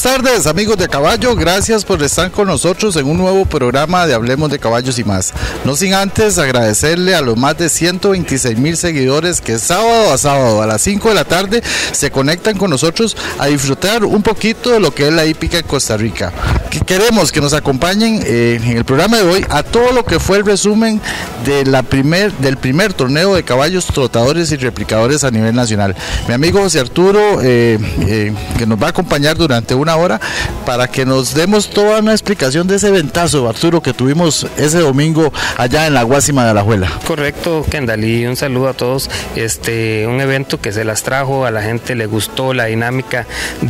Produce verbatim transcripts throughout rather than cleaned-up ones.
tardes, amigos de caballo, gracias por estar con nosotros en un nuevo programa de Hablemos de Caballos y Más. No sin antes agradecerle a los más de ciento veintiséis mil seguidores que sábado a sábado a las cinco de la tarde se conectan con nosotros a disfrutar un poquito de lo que es la hípica en Costa Rica. Que queremos que nos acompañen eh, en el programa de hoy a todo lo que fue el resumen de la primer, del primer torneo de caballos trotadores y replicadores a nivel nacional. Mi amigo José Arturo, eh, eh, que nos va a acompañar durante una hora para que nos demos toda una explicación de ese ventazo, Arturo, que tuvimos ese domingo allá en la Guásima de Alajuela. Correcto, Kendall, y un saludo a todos. Este, un evento que se las trajo, a la gente le gustó la dinámica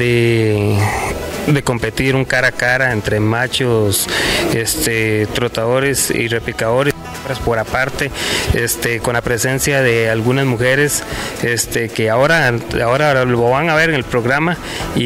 de... de competir un cara a cara entre machos, este, trotadores y replicadores por aparte, este, con la presencia de algunas mujeres, este, que ahora, ahora lo van a ver en el programa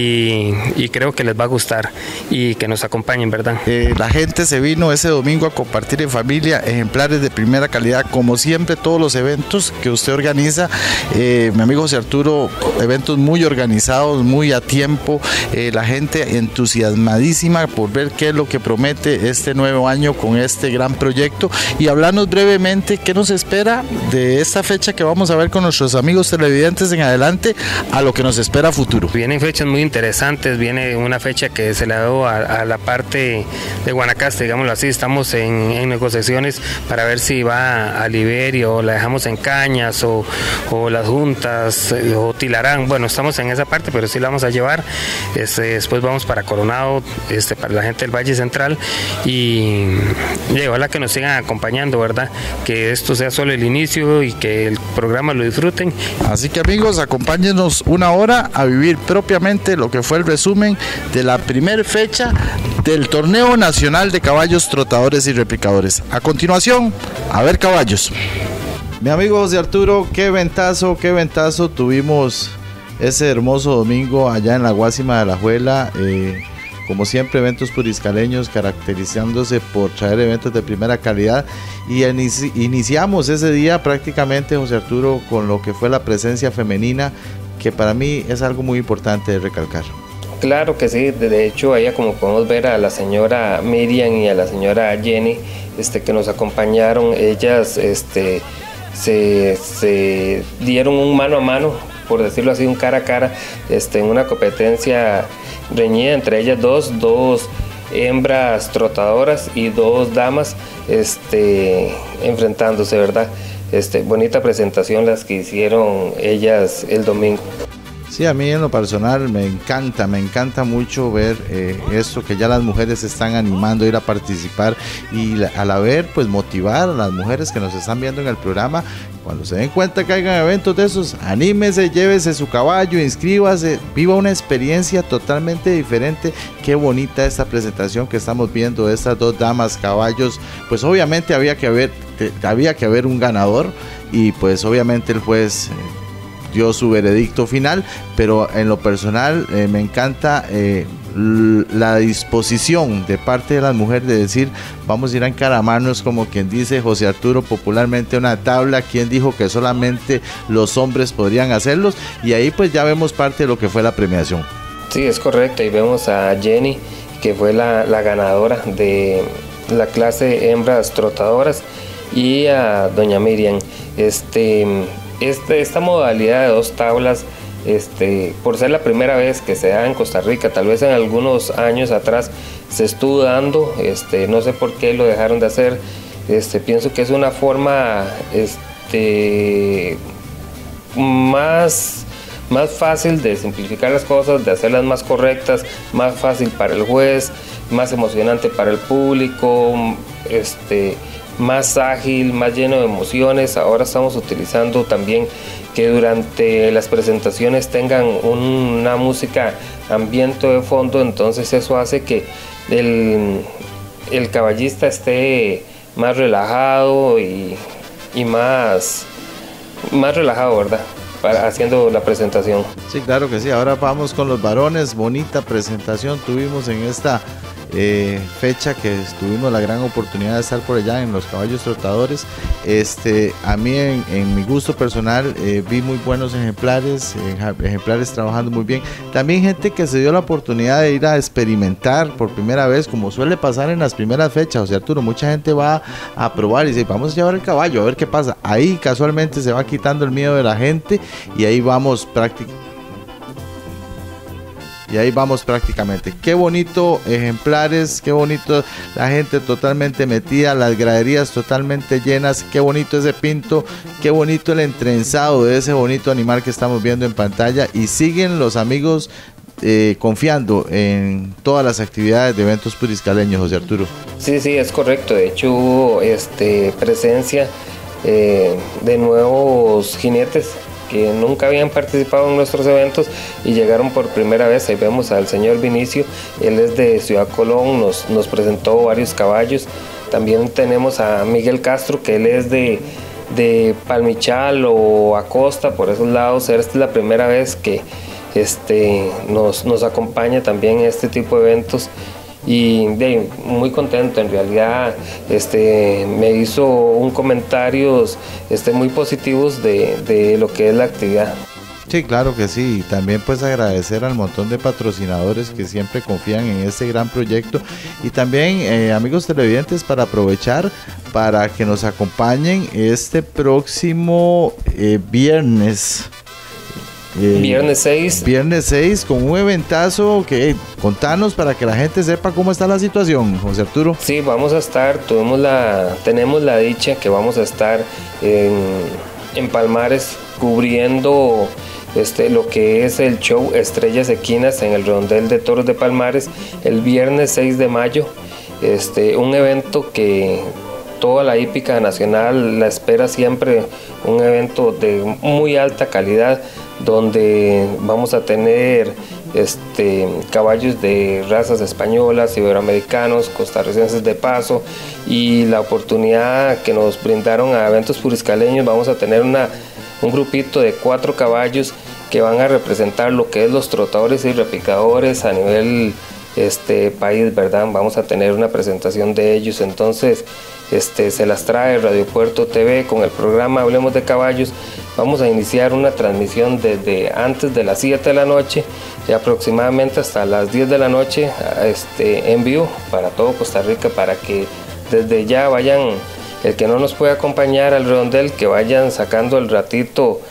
y, y creo que les va a gustar y que nos acompañen, ¿verdad? Eh, la gente se vino ese domingo a compartir en familia ejemplares de primera calidad, como siempre todos los eventos que usted organiza, eh, mi amigo José Arturo, eventos muy organizados, muy a tiempo, eh, la gente entusiasmadísima por ver qué es lo que promete este nuevo año con este gran proyecto. Y hablarnos brevemente qué nos espera de esta fecha que vamos a ver con nuestros amigos televidentes en adelante a lo que nos espera a futuro. Vienen fechas muy interesantes, viene una fecha que se le ha dado a, a la parte de Guanacaste, digámoslo así. Estamos en, en negociaciones para ver si va a Liberio o la dejamos en Cañas o, o las juntas o Tilarán. Bueno, estamos en esa parte, pero sí la vamos a llevar. Este, después vamos para Coronado, este, para la gente del Valle Central, y, y ojalá que nos sigan acompañando, ¿verdad? Que esto sea solo el inicio y que el programa lo disfruten. Así que, amigos, acompáñenos una hora a vivir propiamente lo que fue el resumen de la primera fecha del Torneo Nacional de Caballos Trotadores y Replicadores. A continuación, a ver caballos. Mi amigo José Arturo, qué ventazo, qué ventazo tuvimos ese hermoso domingo allá en la Guásima de Alajuela. Eh, como siempre, eventos puriscaleños caracterizándose por traer eventos de primera calidad, y inici iniciamos ese día prácticamente, José Arturo, con lo que fue la presencia femenina, que para mí es algo muy importante de recalcar. Claro que sí, de hecho ahí como podemos ver a la señora Miriam y a la señora Jenny, este, que nos acompañaron, ellas este, se, se dieron un mano a mano, por decirlo así, un cara a cara, este, en una competencia reñida entre ellas dos, dos hembras trotadoras y dos damas, este, enfrentándose, ¿verdad? Este, bonita presentación las que hicieron ellas el domingo. Sí, a mí en lo personal me encanta, me encanta mucho ver eh, esto, que ya las mujeres se están animando a ir a participar, y la, a la ver, pues motivar a las mujeres que nos están viendo en el programa. Cuando se den cuenta que hagan eventos de esos, anímese, llévese su caballo, inscríbase, viva una experiencia totalmente diferente. Qué bonita esta presentación que estamos viendo de estas dos damas caballos. Pues obviamente había que haber, te, había que haber un ganador, y pues obviamente el juez eh, dio su veredicto final, pero en lo personal eh, me encanta eh, la disposición de parte de las mujeres de decir, vamos a ir a encaramarnos, como quien dice José Arturo popularmente, una tabla. Quien dijo que solamente los hombres podrían hacerlos, y ahí pues ya vemos parte de lo que fue la premiación. Sí, es correcto, y vemos a Jenny, que fue la, la ganadora de la clase hembras trotadoras, y a doña Miriam. Este, este, esta modalidad de dos tablas, Este, por ser la primera vez que se da en Costa Rica, tal vez en algunos años atrás se estuvo dando, este, no sé por qué lo dejaron de hacer. Este, pienso que es una forma este, más, más fácil de simplificar las cosas, de hacerlas más correctas, más fácil para el juez, más emocionante para el público, este, más ágil, más lleno de emociones. Ahora estamos utilizando también que durante las presentaciones tengan una música ambiente de fondo, entonces eso hace que el, el caballista esté más relajado y, y más, más relajado, ¿verdad? Para, haciendo la presentación. Sí, claro que sí. Ahora vamos con los varones. Bonita presentación tuvimos en esta eh, fecha que tuvimos la gran oportunidad de estar por allá en los caballos trotadores. Este, a mí en, en mi gusto personal eh, vi muy buenos ejemplares, ejemplares trabajando muy bien. También gente que se dio la oportunidad de ir a experimentar por primera vez, como suele pasar en las primeras fechas. O sea, Arturo, mucha gente va a probar y dice, vamos a llevar el caballo a ver qué pasa. Ahí casualmente se va quitando el miedo de la gente y ahí vamos prácticamente. Y ahí vamos prácticamente. Qué bonito ejemplares, qué bonito la gente totalmente metida, las graderías totalmente llenas, qué bonito ese pinto, qué bonito el entrenzado de ese bonito animal que estamos viendo en pantalla. Y siguen los amigos eh, confiando en todas las actividades de eventos puriscaleños, José Arturo. Sí, sí, es correcto. De hecho hubo este, presencia eh, de nuevos jinetes que nunca habían participado en nuestros eventos y llegaron por primera vez. Ahí vemos al señor Vinicio, él es de Ciudad Colón, nos, nos presentó varios caballos. También tenemos a Miguel Castro, que él es de, de Palmichal o Acosta, por esos lados. Esta es la primera vez que este, nos, nos acompaña también en este tipo de eventos. Y de, muy contento, en realidad este, me hizo un comentarios este, muy positivos de, de lo que es la actividad. Sí, claro que sí, y también pues agradecer al montón de patrocinadores que siempre confían en este gran proyecto, y también eh, amigos televidentes, para aprovechar para que nos acompañen este próximo eh, viernes. Eh, viernes seis. Viernes seis con un eventazo que, contanos para que la gente sepa cómo está la situación, José Arturo. Sí, vamos a estar, tuvimos la, tenemos la dicha que vamos a estar en, en Palmares cubriendo este, lo que es el show Estrellas Equinas en el Redondel de Toros de Palmares el viernes seis de mayo. Este, un evento que toda la hípica nacional la espera siempre, un evento de muy alta calidad, donde vamos a tener este, caballos de razas españolas, iberoamericanos, costarricenses de paso, y la oportunidad que nos brindaron a eventos puriscaleños, vamos a tener una, un grupito de cuatro caballos que van a representar lo que es los trotadores y repicadores a nivel este país, ¿verdad? Vamos a tener una presentación de ellos, entonces este, se las trae Radio Puerto T V con el programa Hablemos de Caballos. Vamos a iniciar una transmisión desde antes de las siete de la noche y aproximadamente hasta las diez de la noche este, en vivo para todo Costa Rica, para que desde ya vayan, el que no nos puede acompañar al redondel, que vayan sacando el ratito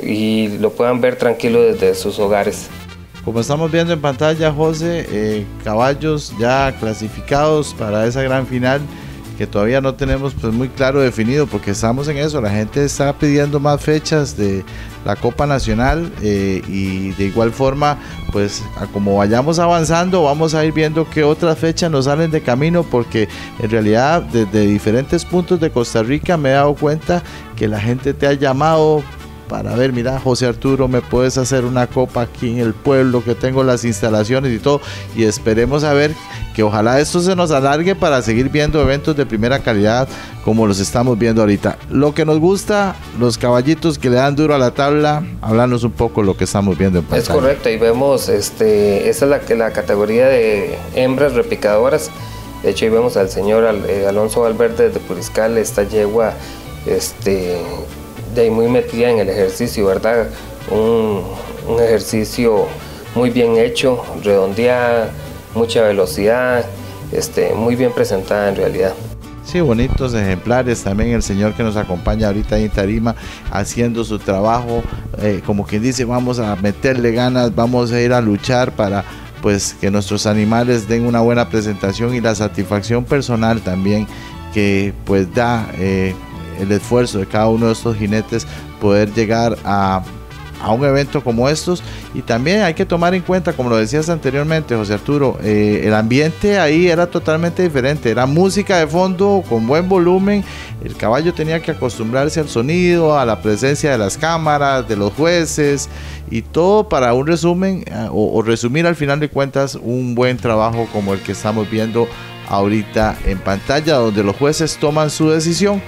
y lo puedan ver tranquilo desde sus hogares. Como estamos viendo en pantalla, José, eh, caballos ya clasificados para esa gran final, que todavía no tenemos pues muy claro definido, porque estamos en eso, la gente está pidiendo más fechas de la Copa Nacional, eh, y de igual forma pues a como vayamos avanzando vamos a ir viendo qué otras fechas nos salen de camino, porque en realidad desde diferentes puntos de Costa Rica me he dado cuenta que la gente te ha llamado para ver, mira, José Arturo, me puedes hacer una copa aquí en el pueblo, que tengo las instalaciones y todo, y esperemos a ver que ojalá esto se nos alargue para seguir viendo eventos de primera calidad como los estamos viendo ahorita. Lo que nos gusta, los caballitos que le dan duro a la tabla, háblanos un poco lo que estamos viendo en pantalla. Es correcto, ahí vemos, este, esta es la, la categoría de hembras repicadoras. De hecho ahí vemos al señor Al, eh, Alonso Valverde de Puriscal, esta yegua, este... de ahí muy metida en el ejercicio, ¿verdad? Un, un ejercicio muy bien hecho, redondeada, mucha velocidad, este, muy bien presentada en realidad. Sí, bonitos ejemplares. También el señor que nos acompaña ahorita en tarima haciendo su trabajo, eh, como quien dice, vamos a meterle ganas, vamos a ir a luchar para pues que nuestros animales den una buena presentación, y la satisfacción personal también que pues da eh, el esfuerzo de cada uno de estos jinetes poder llegar a, a un evento como estos. Y también hay que tomar en cuenta, como lo decías anteriormente, José Arturo, eh, el ambiente ahí era totalmente diferente, era música de fondo con buen volumen, el caballo tenía que acostumbrarse al sonido, a la presencia de las cámaras, de los jueces, y todo para un resumen eh, o, o resumir al final de cuentas un buen trabajo como el que estamos viendo ahorita en pantalla, donde los jueces toman su decisión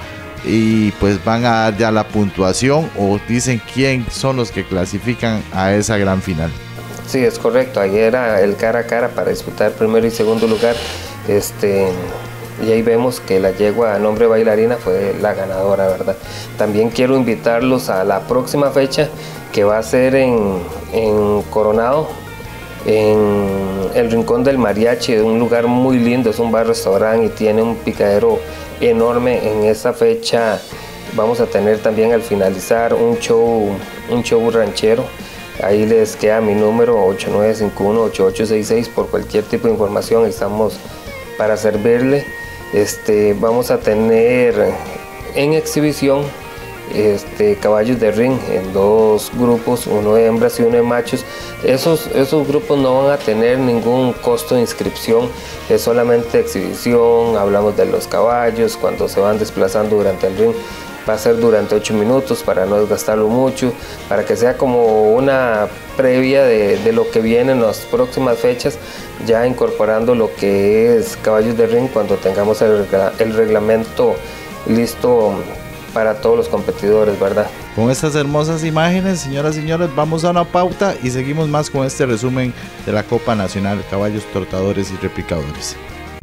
y pues van a dar ya la puntuación o dicen quién son los que clasifican a esa gran final. Sí, es correcto. Ahí era el cara a cara para disputar primero y segundo lugar. Este, y ahí vemos que la yegua a nombre bailarina fue la ganadora, ¿verdad? También quiero invitarlos a la próxima fecha, que va a ser en, en Coronado, en el Rincón del Mariachi, un lugar muy lindo, es un bar-restaurante y tiene un picadero enorme. En esa fecha vamos a tener también al finalizar un show, un show ranchero. Ahí les queda mi número ocho nueve cinco uno, ocho ocho seis seis por cualquier tipo de información, estamos para servirle. Este, vamos a tener en exhibición este, caballos de ring en dos grupos, uno de hembras y uno de machos. Esos, esos grupos no van a tener ningún costo de inscripción, es solamente exhibición. Hablamos de los caballos cuando se van desplazando durante el ring. Va a ser durante ocho minutos para no desgastarlo mucho, para que sea como una previa de, de lo que viene en las próximas fechas, ya incorporando lo que es caballos de ring cuando tengamos el, el reglamento listo para todos los competidores, ¿verdad? Con estas hermosas imágenes, señoras y señores, vamos a una pauta y seguimos más con este resumen de la Copa Nacional Caballos Trotadores y Repicadores.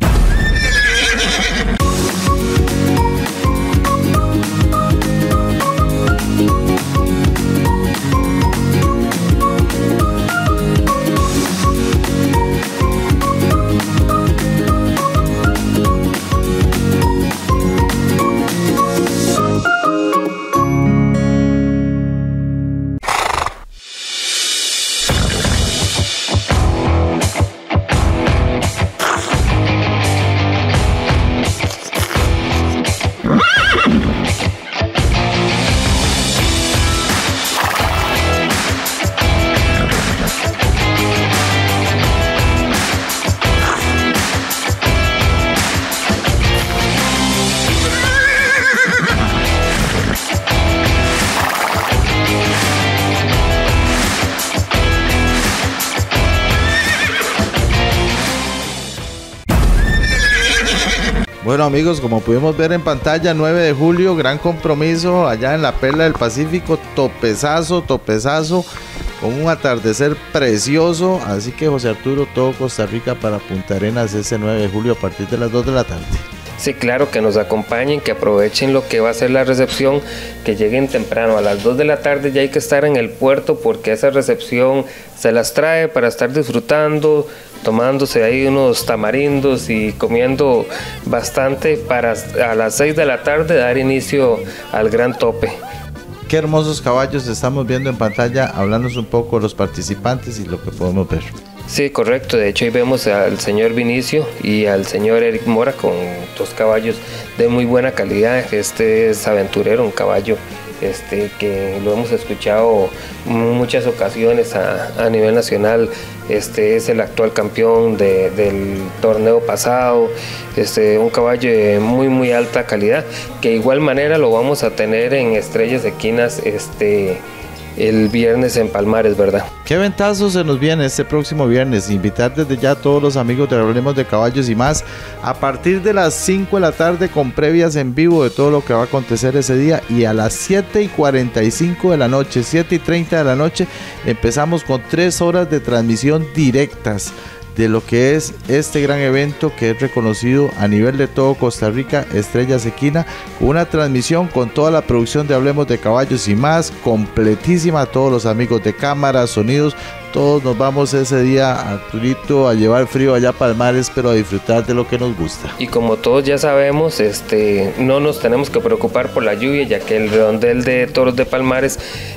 Bueno amigos, como pudimos ver en pantalla, nueve de julio, gran compromiso allá en la Perla del Pacífico, topezazo, topezazo, con un atardecer precioso, así que José Arturo, todo Costa Rica para Punta Arenas ese nueve de julio a partir de las dos de la tarde. Sí, claro, que nos acompañen, que aprovechen lo que va a ser la recepción, que lleguen temprano, a las dos de la tarde ya hay que estar en el puerto porque esa recepción se las trae para estar disfrutando, tomándose ahí unos tamarindos y comiendo bastante para a las seis de la tarde dar inicio al gran tope. Qué hermosos caballos estamos viendo en pantalla, hablándonos un poco de los participantes y lo que podemos ver. Sí, correcto. De hecho, ahí vemos al señor Vinicio y al señor Eric Mora con dos caballos de muy buena calidad. Este es Aventurero, un caballo este, que lo hemos escuchado en muchas ocasiones a, a nivel nacional. Este es el actual campeón de, del torneo pasado. Este, un caballo de muy, muy alta calidad, que de igual manera lo vamos a tener en Estrellas Equinas este el viernes en Palmares, ¿verdad? Qué ventazo se nos viene este próximo viernes. Invitar desde ya a todos los amigos de Hablemos de Caballos y Más a partir de las cinco de la tarde con previas en vivo de todo lo que va a acontecer ese día, y a las siete y cuarenta y cinco de la noche, siete y treinta de la noche, empezamos con tres horas de transmisión directas de lo que es este gran evento que es reconocido a nivel de todo Costa Rica, Estrellas Equina, con una transmisión con toda la producción de Hablemos de Caballos y Más, completísima, todos los amigos de cámara, sonidos, todos nos vamos ese día, Arturito, a llevar frío allá a Palmares, pero a disfrutar de lo que nos gusta. Y como todos ya sabemos, este, no nos tenemos que preocupar por la lluvia, ya que el redondel de Toros de Palmares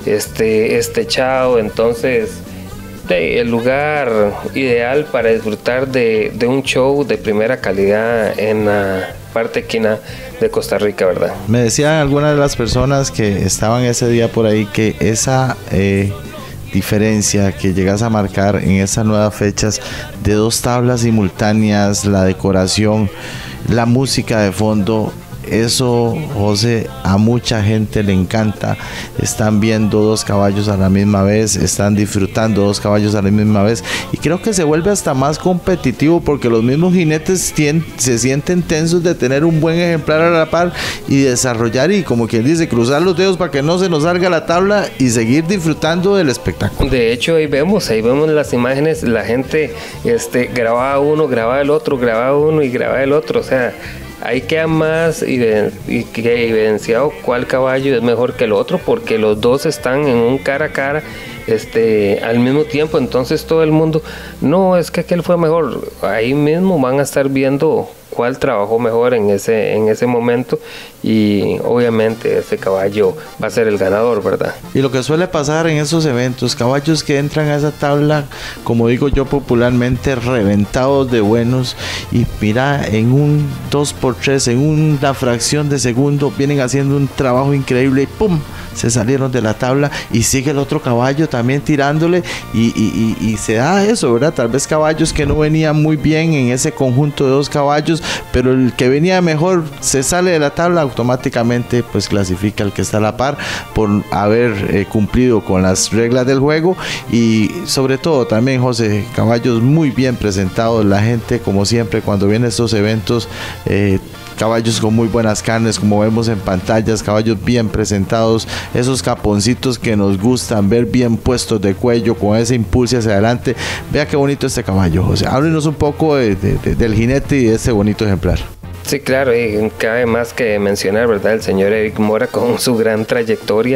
este, es techado, entonces el lugar ideal para disfrutar de, de un show de primera calidad en la parte equina de Costa Rica, ¿verdad? Me decían algunas de las personas que estaban ese día por ahí que esa eh, diferencia que llegas a marcar en esas nuevas fechas de dos tablas simultáneas, la decoración, la música de fondo, eso, José, a mucha gente le encanta. Están viendo dos caballos a la misma vez, están disfrutando dos caballos a la misma vez, y creo que se vuelve hasta más competitivo porque los mismos jinetes tien, se sienten tensos de tener un buen ejemplar a la par y desarrollar, y como quien dice, cruzar los dedos para que no se nos salga la tabla y seguir disfrutando del espectáculo. De hecho, ahí vemos, ahí vemos las imágenes, la gente este, grababa uno, grababa el otro, grababa uno y grababa el otro, o sea, ahí queda más evidenciado cuál caballo es mejor que el otro, porque los dos están en un cara a cara este, al mismo tiempo. Entonces todo el mundo, no, es que aquel fue mejor. Ahí mismo van a estar viendo cuál trabajó mejor en ese, en ese momento, y obviamente ese caballo va a ser el ganador, ¿verdad? Y lo que suele pasar en esos eventos, caballos que entran a esa tabla, como digo yo popularmente, reventados de buenos, y mira, en un dos por tres, en una fracción de segundo, vienen haciendo un trabajo increíble y ¡pum!, se salieron de la tabla, y sigue el otro caballo también tirándole, y, y, y, y se da eso, ¿verdad? Tal vez caballos que no venían muy bien en ese conjunto de dos caballos, pero el que venía mejor se sale de la tabla, automáticamente pues clasifica el que está a la par por haber eh, cumplido con las reglas del juego. Y sobre todo también, José, caballos muy bien presentados, la gente como siempre cuando vienen estos eventos, eh, caballos con muy buenas carnes, como vemos en pantallas, caballos bien presentados, esos caponcitos que nos gustan ver bien puestos de cuello, con ese impulso hacia adelante. Vea qué bonito este caballo, José. Háblenos un poco de, de, de, del jinete y de este bonito ejemplar. Sí, claro, y cabe más que mencionar, ¿verdad? El señor Eric Mora, con su gran trayectoria,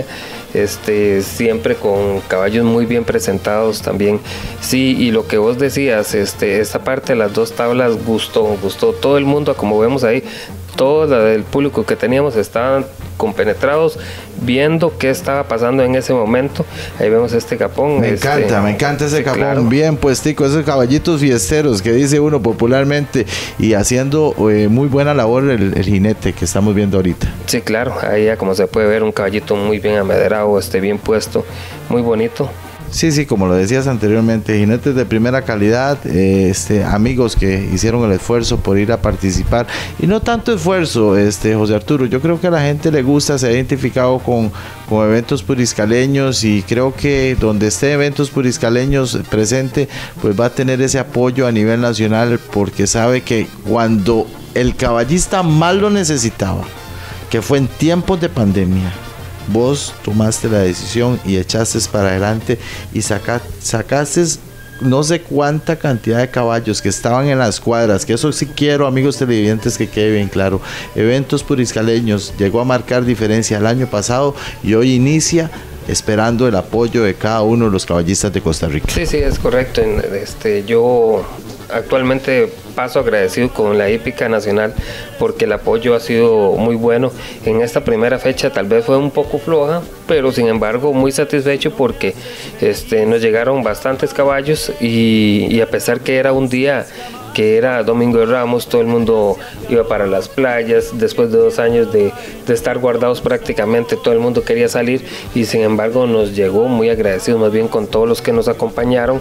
este, siempre con caballos muy bien presentados también. Sí, y lo que vos decías, este, esta parte de las dos tablas gustó, gustó todo el mundo, como vemos ahí, todo el público que teníamos estaban compenetrados viendo qué estaba pasando en ese momento. Ahí vemos este capón. Me este, encanta, me encanta ese sí, capón, claro. Bien puestico, esos caballitos fiesteros que dice uno popularmente, y haciendo eh, muy buena labor el, el jinete que estamos viendo ahorita. Sí, claro, ahí ya como se puede ver, un caballito muy bien amaderado, este, bien puesto, muy bonito. Sí, sí, como lo decías anteriormente, jinetes de primera calidad, eh, este, amigos que hicieron el esfuerzo por ir a participar, y no tanto esfuerzo, este, José Arturo, yo creo que a la gente le gusta, se ha identificado con, con eventos puriscaleños, y creo que donde esté eventos puriscaleños presente, pues va a tener ese apoyo a nivel nacional, porque sabe que cuando el caballista más lo necesitaba, que fue en tiempos de pandemia, vos tomaste la decisión y echaste para adelante y saca, sacaste no sé cuánta cantidad de caballos que estaban en las cuadras, que eso sí quiero, amigos televidentes, que quede bien claro. Eventos puriscaleños llegó a marcar diferencia el año pasado, y hoy inicia esperando el apoyo de cada uno de los caballistas de Costa Rica. Sí, sí, es correcto. Este, yo actualmente paso agradecido con la hípica nacional porque el apoyo ha sido muy bueno. En esta primera fecha tal vez fue un poco floja, pero sin embargo muy satisfecho porque este, nos llegaron bastantes caballos, y, y a pesar que era un día que era Domingo de Ramos, todo el mundo iba para las playas, después de dos años de, de estar guardados prácticamente, todo el mundo quería salir, y sin embargo nos llegó muy agradecidos más bien con todos los que nos acompañaron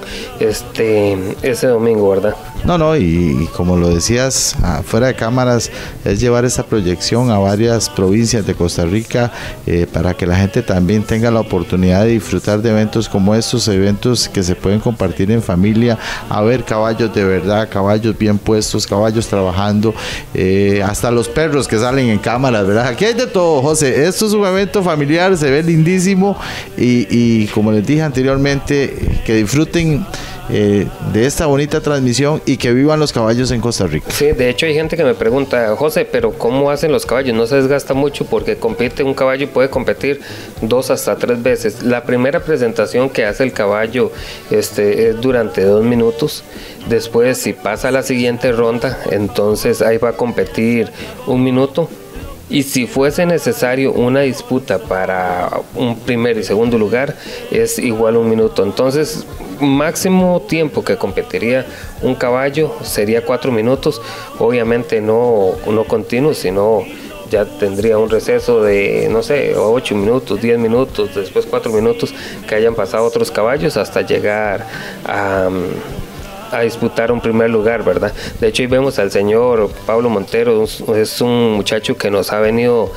este, ese domingo, ¿verdad? No, no, y, y como lo decías, fuera de cámaras, es llevar esa proyección a varias provincias de Costa Rica, eh, para que la gente también tenga la oportunidad de disfrutar de eventos como estos, eventos que se pueden compartir en familia, a ver caballos de verdad, caballos bien puestos, caballos trabajando, eh, hasta los perros que salen en cámaras, ¿verdad? Aquí hay de todo, José. Esto es un evento familiar, se ve lindísimo, y, y como les dije anteriormente, que disfruten Eh, de esta bonita transmisión y que vivan los caballos en Costa Rica. Sí, de hecho hay gente que me pregunta, José, pero ¿cómo hacen los caballos? No se desgasta mucho, porque compite un caballo y puede competir dos hasta tres veces. La primera presentación que hace el caballo este, es durante dos minutos. Después, si pasa a la siguiente ronda, entonces ahí va a competir un minuto. Y si fuese necesario una disputa para un primer y segundo lugar, es igual un minuto. Entonces, máximo tiempo que competiría un caballo sería cuatro minutos. Obviamente no, no continuo, sino ya tendría un receso de, no sé, ocho minutos, diez minutos, después cuatro minutos que hayan pasado otros caballos hasta llegar a... a disputar un primer lugar, ¿verdad? De hecho, ahí vemos al señor Pablo Montero, es un muchacho que nos ha venido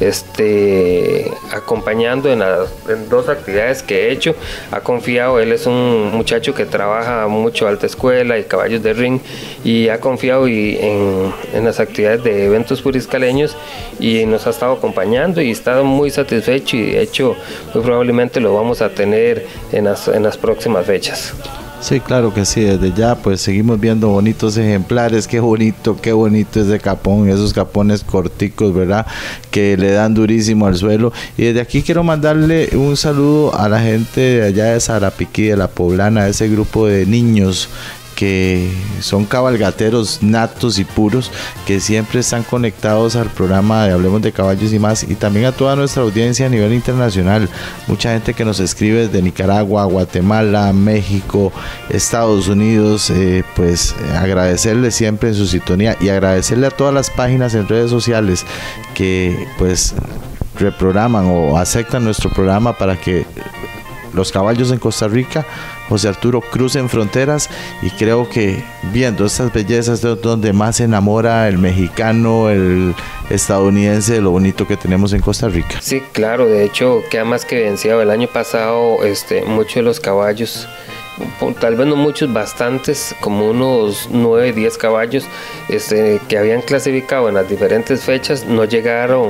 este, acompañando en, la, en dos actividades que he hecho. Ha confiado, él es un muchacho que trabaja mucho alta escuela y caballos de ring, y ha confiado y en, en las actividades de eventos puriscaleños, y nos ha estado acompañando y está muy satisfecho, y de hecho muy probablemente lo vamos a tener en las, en las próximas fechas. Sí, claro que sí, desde ya pues seguimos viendo bonitos ejemplares. Qué bonito, qué bonito ese capón, esos capones corticos, ¿verdad? Que le dan durísimo al suelo. Y desde aquí quiero mandarle un saludo a la gente de allá de Sarapiquí, de La Poblana, ese grupo de niños que son cabalgateros natos y puros, que siempre están conectados al programa de Hablemos de Caballos y Más, y también a toda nuestra audiencia a nivel internacional. Mucha gente que nos escribe desde Nicaragua, Guatemala, México, Estados Unidos, eh, pues eh, agradecerles siempre en su sintonía, y agradecerle a todas las páginas en redes sociales que pues reprograman o aceptan nuestro programa para que los caballos en Costa Rica, José Arturo, crucen fronteras. Y creo que viendo estas bellezas es donde más se enamora el mexicano, el estadounidense, de lo bonito que tenemos en Costa Rica. Sí, claro, de hecho queda más que evidenciado. El año pasado este, muchos de los caballos, tal vez no muchos, bastantes, como unos nueve, diez caballos este, que habían clasificado en las diferentes fechas, no llegaron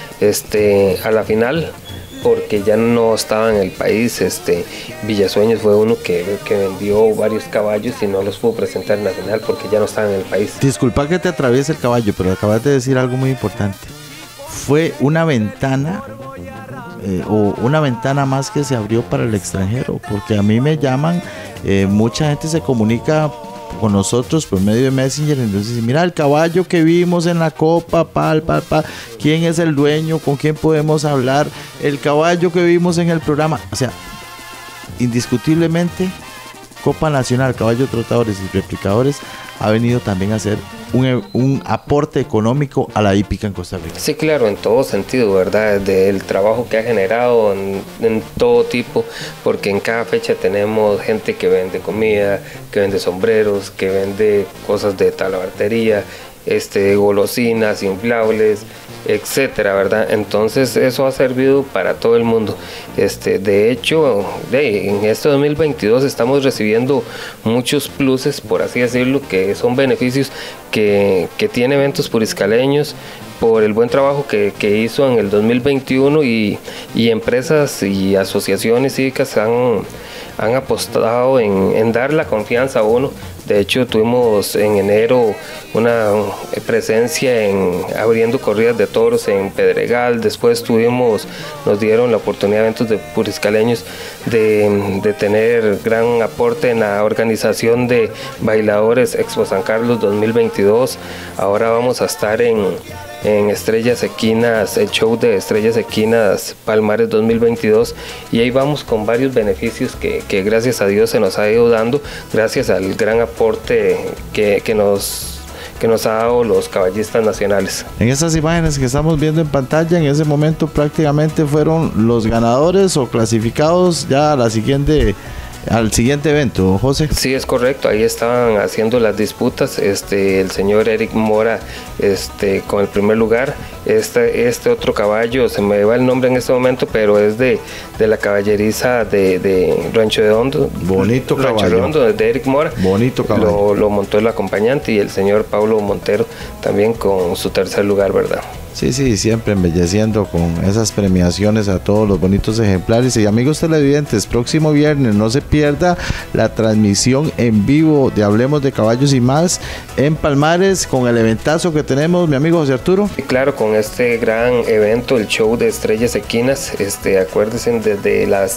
este, a la final, porque ya no estaba en el país. este Villasueños fue uno que, que vendió varios caballos y no los pudo presentar en la final porque ya no estaba en el país. Disculpa que te atraviese el caballo, pero acabas de decir algo muy importante. Fue una ventana eh, o una ventana más que se abrió para el extranjero, porque a mí me llaman, eh, mucha gente se comunica con nosotros por medio de Messenger, entonces mira el caballo que vimos en la copa, pal, pal, pal, quién es el dueño, con quién podemos hablar, el caballo que vimos en el programa. O sea, indiscutiblemente Copa Nacional Caballo Trotadores y Replicadores ha venido también a hacer un, un aporte económico a la hípica en Costa Rica. Sí, claro, en todo sentido, ¿verdad? Del trabajo que ha generado en, en todo tipo, porque en cada fecha tenemos gente que vende comida, que vende sombreros, que vende cosas de talabartería, este, golosinas, inflables, etcétera, ¿verdad? Entonces eso ha servido para todo el mundo. Este, de hecho, de, en este dos mil veintidós estamos recibiendo muchos pluses, por así decirlo, que son beneficios que, que tiene Eventos Puriscaleños por el buen trabajo que, que hizo en el dos mil veintiuno, y, y empresas y asociaciones cívicas han, han apostado en, en dar la confianza a uno. De hecho, tuvimos en enero una presencia en abriendo corridas de toros en Pedregal. Después tuvimos, nos dieron la oportunidad de Eventos de Puriscaleños de, de tener gran aporte en la organización de Bailadores Expo San Carlos dos mil veintidós. Ahora vamos a estar en en Estrellas Equinas, el show de Estrellas Equinas Palmares dos mil veintidós, y ahí vamos con varios beneficios que, que gracias a Dios se nos ha ido dando, gracias al gran aporte que, que nos que nos ha dado los caballistas nacionales. En estas imágenes que estamos viendo en pantalla, en ese momento prácticamente fueron los ganadores o clasificados ya a la siguiente al siguiente evento, José. Sí, es correcto, ahí estaban haciendo las disputas, este, el señor Eric Mora este, con el primer lugar, este, este otro caballo, se me va el nombre en este momento, pero es de, de la caballeriza de, de Rancho Redondo. Bonito Rancho caballo. Redondo, de Eric Mora. Bonito caballo. Lo, lo montó el acompañante, y el señor Pablo Montero también con su tercer lugar, ¿verdad? Sí, sí, siempre embelleciendo con esas premiaciones a todos los bonitos ejemplares. Y amigos televidentes, próximo viernes no se pierda la transmisión en vivo de Hablemos de Caballos y Más en Palmares, con el eventazo que tenemos, mi amigo José Arturo. Y claro, con este gran evento, el show de Estrellas Equinas, este, acuérdense, desde las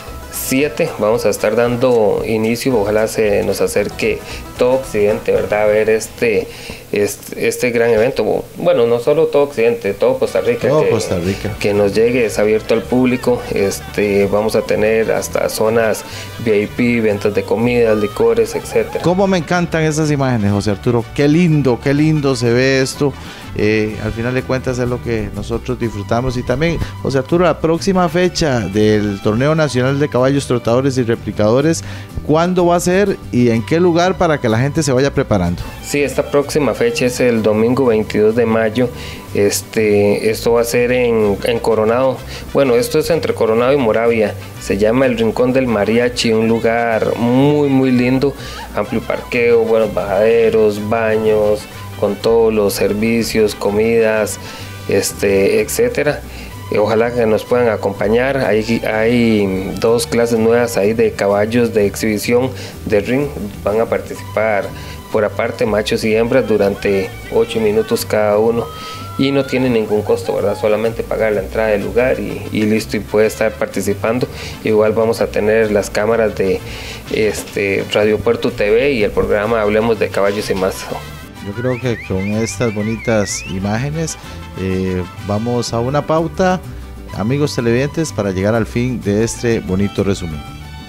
siete vamos a estar dando inicio. Ojalá se nos acerque todo Occidente, ¿verdad? A ver este, este, este gran evento. Bueno, no solo todo Occidente, todo Costa Rica. Todo que, Costa Rica. Que nos llegue, es abierto al público. Este, vamos a tener hasta zonas V I P, ventas de comidas, licores, etcétera. Cómo me encantan esas imágenes, José Arturo. Qué lindo, qué lindo se ve esto. eh, al final de cuentas es lo que nosotros disfrutamos. Y también, José Arturo, la próxima fecha del Torneo Nacional de Caballos Trotadores y Replicadores, ¿cuándo va a ser y en qué lugar para que la gente se vaya preparando? Sí, esta próxima fecha es el domingo veintidós de mayo. Este, esto va a ser en, en Coronado. Bueno, esto es entre Coronado y Moravia. Se llama el Rincón del Mariachi, un lugar muy muy lindo, amplio parqueo, buenos bajaderos, baños, con todos los servicios, comidas, este, etcétera. Ojalá que nos puedan acompañar. Hay, hay dos clases nuevas ahí de caballos de exhibición de ring. Van a participar por aparte machos y hembras durante ocho minutos cada uno. Y no tiene ningún costo, ¿verdad? Solamente pagar la entrada del lugar y, y listo, y puede estar participando. Igual vamos a tener las cámaras de este, Radio Puerto T V y el programa Hablemos de Caballos y Más. Yo creo que con estas bonitas imágenes eh, vamos a una pauta, amigos televidentes, para llegar al fin de este bonito resumen.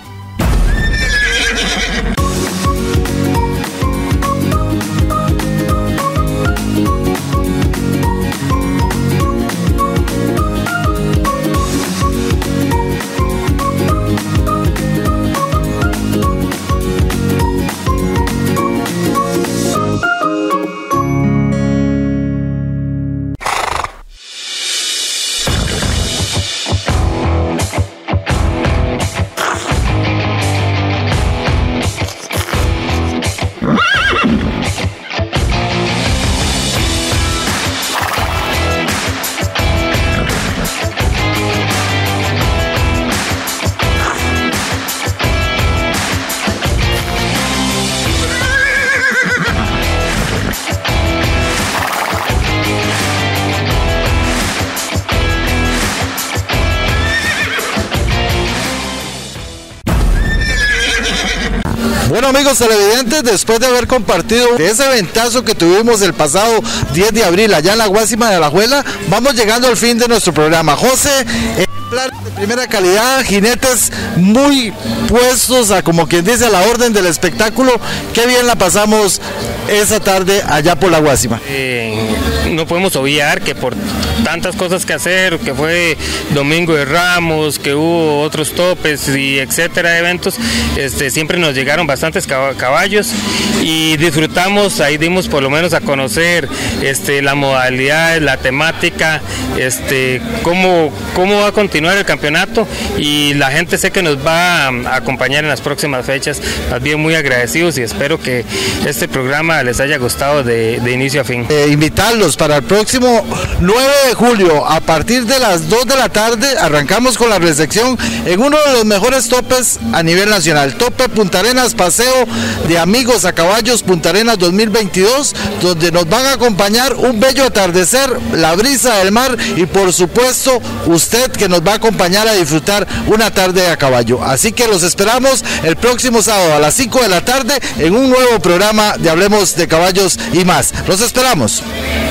Bueno, amigos televidentes, después de haber compartido ese eventazo que tuvimos el pasado diez de abril allá en la Guásima de Alajuela, vamos llegando al fin de nuestro programa. José, ejemplares de primera calidad, jinetes muy puestos a, como quien dice, a la orden del espectáculo. Qué bien la pasamos esa tarde allá por la Guásima. Eh, no podemos obviar que por tantas cosas que hacer, que fue Domingo de Ramos, que hubo otros topes y etcétera, eventos, este, siempre nos llegaron bastantes caballos y disfrutamos, ahí dimos por lo menos a conocer este, la modalidad, la temática, este, cómo, cómo va a continuar el campeonato, y la gente sé que nos va a acompañar en las próximas fechas. Más bien muy agradecidos y espero que este programa les haya gustado de, de inicio a fin. Eh, invitarlos para el próximo nueve de julio a partir de las dos de la tarde. Arrancamos con la recepción en uno de los mejores topes a nivel nacional, Tope Punta Arenas, paseo de amigos a caballos Punta Arenas dos mil veintidós, donde nos van a acompañar un bello atardecer, la brisa del mar y por supuesto usted, que nos va a acompañar a disfrutar una tarde a caballo. Así que los esperamos el próximo sábado a las cinco de la tarde en un nuevo programa de Hablemos de Caballos y Más. Los esperamos.